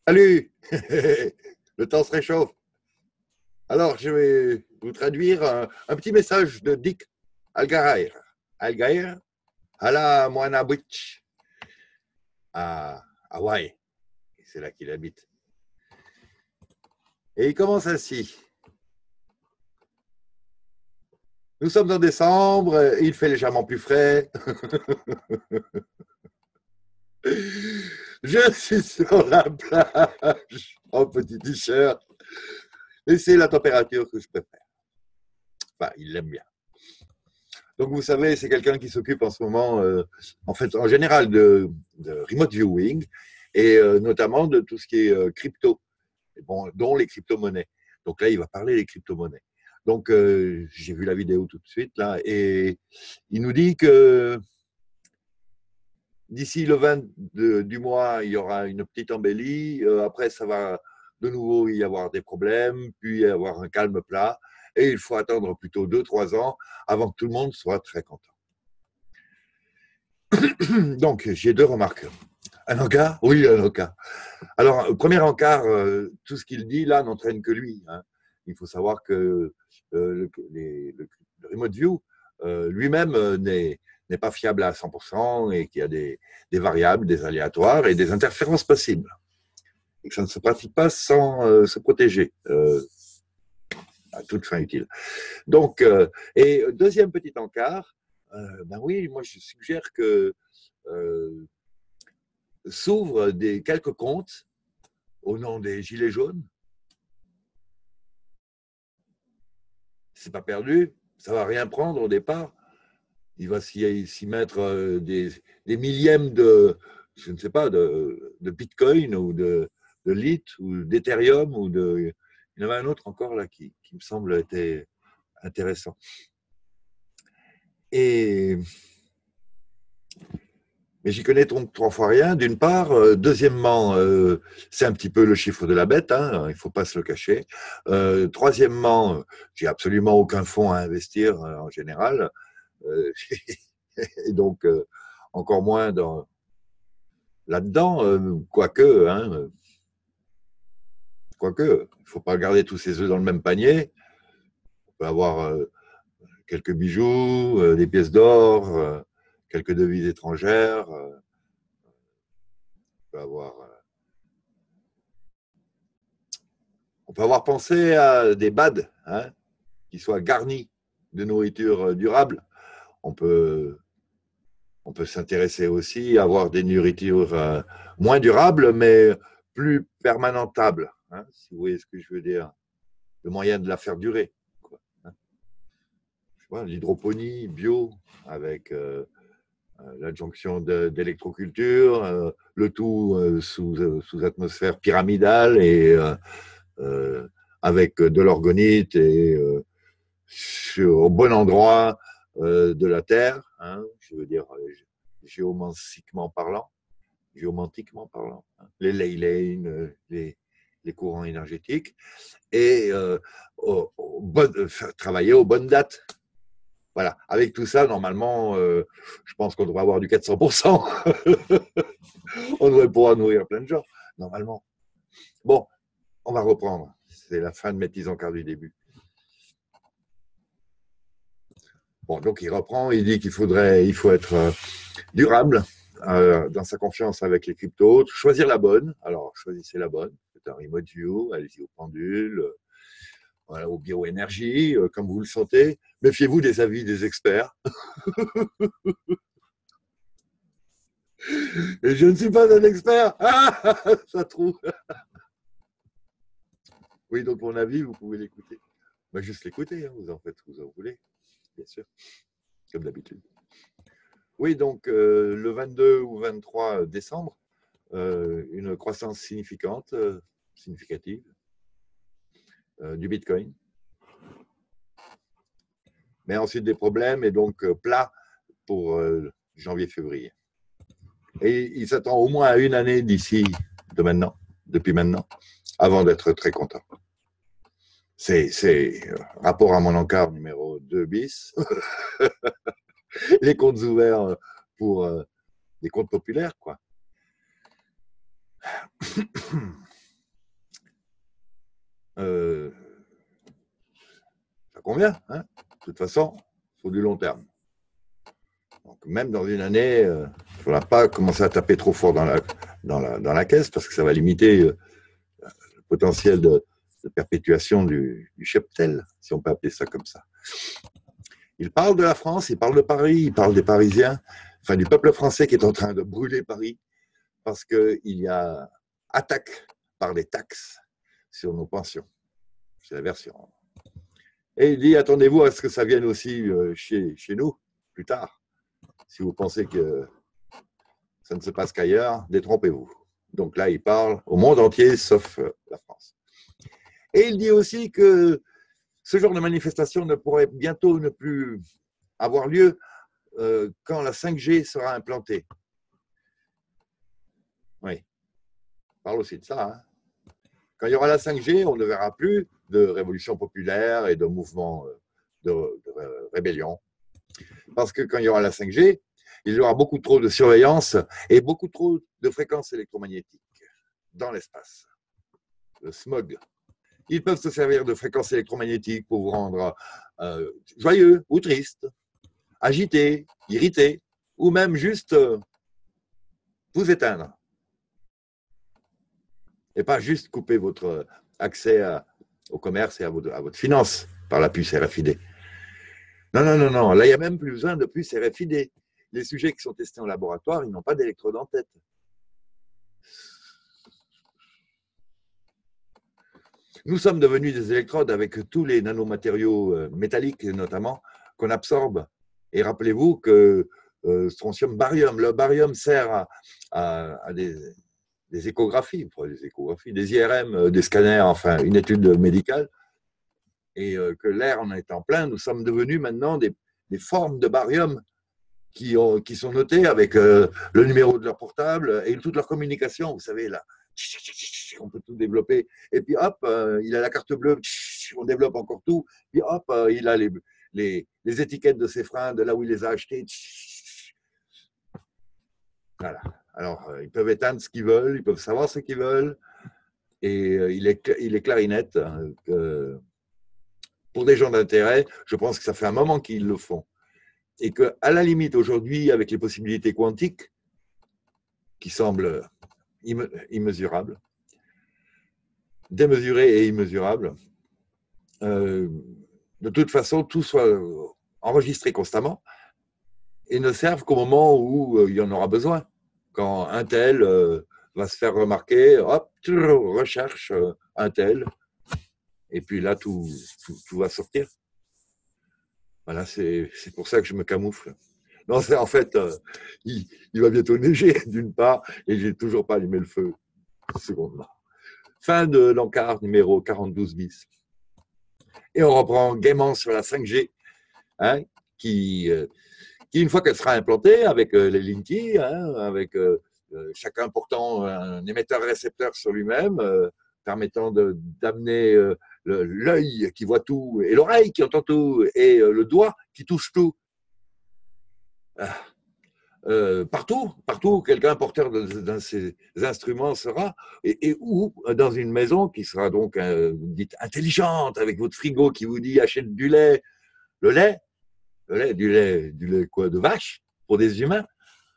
Salut. Le temps se réchauffe. Alors, je vais vous traduire un petit message de Dick Algair. Algair, à la Moana Beach, à Hawaï. C'est là qu'il habite. Et il commence ainsi. Nous sommes en décembre, il fait légèrement plus frais. Je suis sur la plage en petit t-shirt et c'est la température que je préfère. Enfin, il l'aime bien. Donc, vous savez, c'est quelqu'un qui s'occupe en ce moment, en fait, en général, de remote viewing et notamment de tout ce qui est crypto, bon, dont les crypto-monnaies. Donc là, il va parler des crypto-monnaies. Donc, j'ai vu la vidéo tout de suite, là, et il nous dit que d'ici le 20 du mois, il y aura une petite embellie. Après, ça va de nouveau y avoir des problèmes, puis y avoir un calme plat. Et il faut attendre plutôt 2-3 ans avant que tout le monde soit très content. Donc, j'ai deux remarques. Un encart? Oui, un encart. Alors, premier encart, tout ce qu'il dit là n'entraîne que lui. Hein. Il faut savoir que le Remote View lui-même n'est pas fiable à 100% et qu'il y a des variables, des aléatoires et des interférences possibles. Et que ça ne se pratique pas sans se protéger à toute fin utile. Donc, et deuxième petit encart, ben oui, moi je suggère que s'ouvrent quelques comptes au nom des Gilets jaunes. C'est pas perdu, ça va rien prendre au départ. Il va s'y mettre des millièmes de, je ne sais pas, de Bitcoin ou de Lith ou d'Ethereum ou de. Il y en avait un autre encore là qui me semble était intéressant. Et mais j'y connais donc 3 fois rien, d'une part. Deuxièmement, c'est un petit peu le chiffre de la bête, hein, il ne faut pas se le cacher. Troisièmement, j'ai absolument aucun fonds à investir en général. Et donc, encore moins là-dedans, quoique, hein, quoique, il ne faut pas garder tous ses œufs dans le même panier. On peut avoir quelques bijoux, des pièces d'or, quelques devises étrangères. On peut avoir On peut avoir pensé à des BAD hein, qui soient garnis de nourriture durable. On peut, on peut s'intéresser aussi à avoir des nourritures moins durables, mais plus permanentables, hein, si vous voyez ce que je veux dire. Le moyen de la faire durer. Quoi, hein. L'hydroponie bio avec l'adjonction d'électroculture, le tout sous atmosphère pyramidale et avec de l'orgonite et au bon endroit de la Terre, hein, je veux dire géomantiquement parlant, hein, les ley lines, les courants énergétiques, et travailler aux bonnes dates. Voilà. Avec tout ça, normalement, je pense qu'on devrait avoir du 400%. On devrait pouvoir nourrir plein de gens, normalement. Bon, on va reprendre. C'est la fin de mes petits encarts du début. Bon, donc il reprend, il dit qu'il faut être durable dans sa confiance avec les cryptos, choisir la bonne. Alors, choisissez la bonne. C'est un remote view, allez-y au pendule, voilà, aux bioénergies, comme vous le sentez. Méfiez-vous des avis des experts. Et je ne suis pas un expert. Ah, ça trouve. Oui, donc mon avis, vous pouvez l'écouter. Bah, juste l'écouter, hein, vous en faites ce que vous en voulez, bien sûr, comme d'habitude. Oui, donc le 22 ou 23 décembre, une croissance significative du Bitcoin. Mais ensuite des problèmes et donc plat pour janvier-février. Et il s'attend au moins à une année depuis maintenant, avant d'être très content. C'est rapport à mon encart numéro 2 bis. Les comptes ouverts pour des comptes populaires, quoi. convient, hein. De toute façon, il faut du long terme. Donc, même dans une année, il ne faudra pas commencer à taper trop fort dans la caisse parce que ça va limiter le potentiel de perpétuation du cheptel, si on peut appeler ça comme ça. Il parle de la France, il parle de Paris, il parle des Parisiens, enfin du peuple français qui est en train de brûler Paris parce qu'il y a attaque par les taxes sur nos pensions. C'est la version. Et il dit, attendez-vous à ce que ça vienne aussi chez nous, plus tard. Si vous pensez que ça ne se passe qu'ailleurs, détrompez-vous. Donc là, il parle au monde entier, sauf la France. Et il dit aussi que ce genre de manifestation ne pourrait bientôt ne plus avoir lieu quand la 5G sera implantée. Oui, il parle aussi de ça. Hein. Quand il y aura la 5G, on ne verra plus de révolution populaire et de mouvements de rébellion. Parce que quand il y aura la 5G, il y aura beaucoup trop de surveillance et beaucoup trop de fréquences électromagnétiques dans l'espace. Le smog. Ils peuvent se servir de fréquences électromagnétiques pour vous rendre joyeux ou triste, agité, irrité, ou même juste vous éteindre. Et pas juste couper votre accès au commerce et à votre finance par la puce RFID. Non, non, non, non. Là, il n'y a même plus besoin de puce RFID. Les sujets qui sont testés en laboratoire, ils n'ont pas d'électrode en tête. Nous sommes devenus des électrodes avec tous les nanomatériaux métalliques, notamment, qu'on absorbe. Et rappelez-vous que strontium, barium, le barium sert à des échographies, des IRM, des scanners, enfin, une étude médicale. Et que l'air en étant plein, nous sommes devenus maintenant des formes de barium qui sont notées avec le numéro de leur portable et toute leur communication. Vous savez, là, on peut tout développer. Et puis hop, il a la carte bleue, on développe encore tout. Puis hop, il a les étiquettes de ses freins, de là où il les a achetés. Voilà. Alors, ils peuvent éteindre ce qu'ils veulent, ils peuvent savoir ce qu'ils veulent. Et il est clarinette. Pour des gens d'intérêt, je pense que ça fait un moment qu'ils le font. Et qu'à la limite, aujourd'hui, avec les possibilités quantiques, qui semblent immesurables, démesurées et immesurables, de toute façon, tout soit enregistré constamment et ne serve qu'au moment où il y en aura besoin. Quand un tel va se faire remarquer, hop, recherche un tel, et puis là, tout va sortir. Voilà, c'est pour ça que je me camoufle. Non, c'est en fait, il va bientôt neiger, d'une part, et j'ai toujours pas allumé le feu, secondement. Fin de l'encart numéro 42 bis. Et on reprend gaiement sur la 5G, hein, qui, une fois qu'elle sera implantée avec les Linky, hein, avec chacun portant un émetteur-récepteur sur lui-même, permettant d'amener l'œil qui voit tout, et l'oreille qui entend tout, et le doigt qui touche tout. Partout où quelqu'un porteur de ces instruments sera, ou dans une maison qui sera donc dite intelligente, avec votre frigo qui vous dit achète du lait, du lait quoi, de vache pour des humains.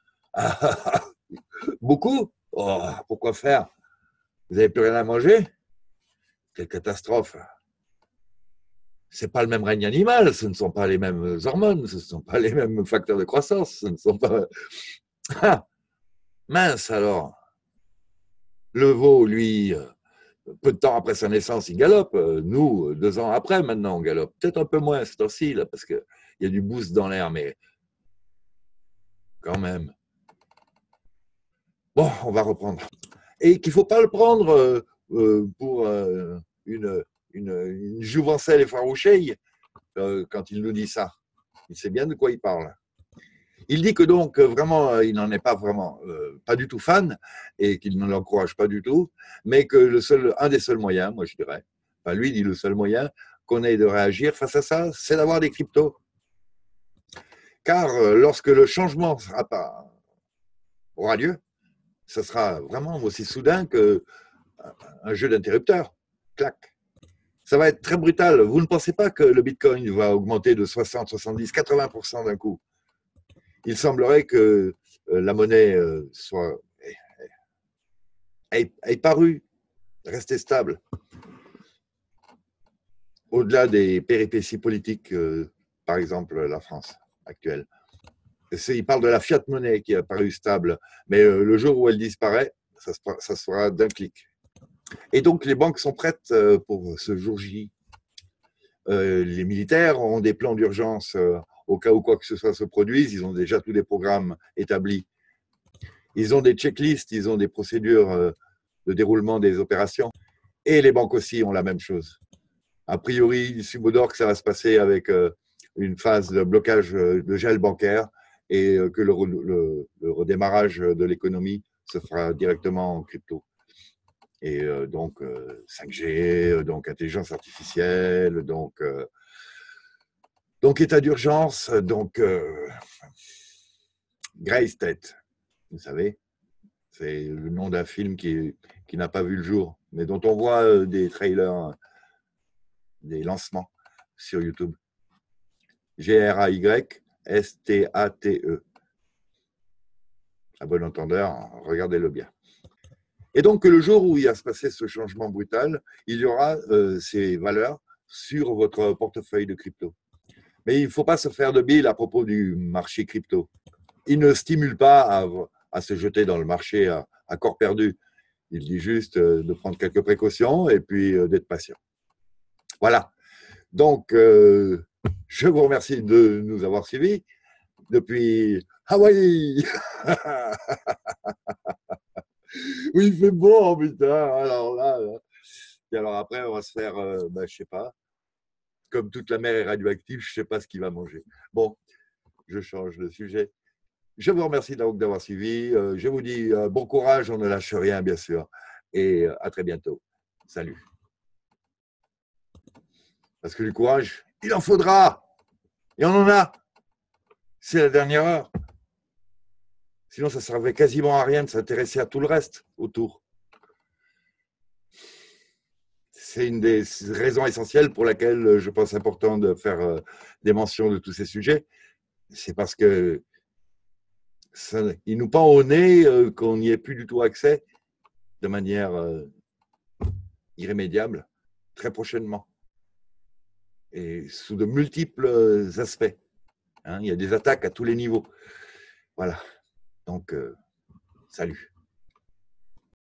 Beaucoup. Oh, pourquoi faire? Vous n'avez plus rien à manger? Quelle catastrophe! C'est pas le même règne animal, ce ne sont pas les mêmes hormones, ce ne sont pas les mêmes facteurs de croissance, ce ne sont pas. Ah, mince alors. Le veau, lui, peu de temps après sa naissance, il galope. Nous, 2 ans après, maintenant, on galope. Peut-être un peu moins cette temps-ci, là, parce qu'il y a du boost dans l'air, mais quand même. Bon, on va reprendre. Et qu'il ne faut pas le prendre pour une jouvencelle effarouchée quand il nous dit ça. Il sait bien de quoi il parle. Il dit que donc vraiment, il n'en est pas vraiment, pas du tout fan et qu'il ne l'encourage pas du tout, mais que un des seuls moyens, moi je dirais, enfin lui dit le seul moyen qu'on ait de réagir face à ça, c'est d'avoir des cryptos. Car lorsque le changement aura lieu, ce sera vraiment aussi soudain qu'un jeu d'interrupteurs. Clac. Ça va être très brutal. Vous ne pensez pas que le Bitcoin va augmenter de 60, 70, 80% d'un coup? Il semblerait que la monnaie ait paru rester stable au-delà des péripéties politiques, par exemple la France actuelle. Il parle de la fiat monnaie qui a paru stable, mais le jour où elle disparaît, ça se fera d'un clic. Et donc les banques sont prêtes pour ce jour J. Les militaires ont des plans d'urgence au cas où quoi que ce soit se produise. Ils ont déjà tous les programmes établis. Ils ont des checklists, ils ont des procédures de déroulement des opérations. Et les banques aussi ont la même chose. A priori, il subodore que ça va se passer avec une phase de blocage de gel bancaire et que le redémarrage de l'économie se fera directement en crypto. Et donc 5G, donc intelligence artificielle, donc état d'urgence, donc Grey State, vous savez, c'est le nom d'un film qui n'a pas vu le jour, mais dont on voit des trailers, des lancements sur YouTube. Graystate. À bon entendeur, regardez-le bien. Et donc, le jour où il va se passer ce changement brutal, il y aura ces valeurs sur votre portefeuille de crypto. Mais il ne faut pas se faire de bile à propos du marché crypto. Il ne stimule pas à se jeter dans le marché à corps perdu. Il dit juste de prendre quelques précautions et puis d'être patient. Voilà. Donc, je vous remercie de nous avoir suivis depuis Hawaï. Oui, il fait beau, putain. Alors là. Et alors après, on va se faire, je sais pas, comme toute la mer est radioactive, je sais pas ce qu'il va manger. Bon, je change de sujet. Je vous remercie donc d'avoir suivi. Je vous dis bon courage, on ne lâche rien, bien sûr. Et à très bientôt. Salut. Parce que du courage, il en faudra. Et on en a. C'est la dernière heure. Sinon, ça ne servait quasiment à rien de s'intéresser à tout le reste autour. C'est une des raisons essentielles pour laquelle je pense important de faire des mentions de tous ces sujets. C'est parce que il nous pend au nez qu'on n'y ait plus du tout accès de manière irrémédiable très prochainement et sous de multiples aspects. Hein, il y a des attaques à tous les niveaux. Voilà. Donc, salut.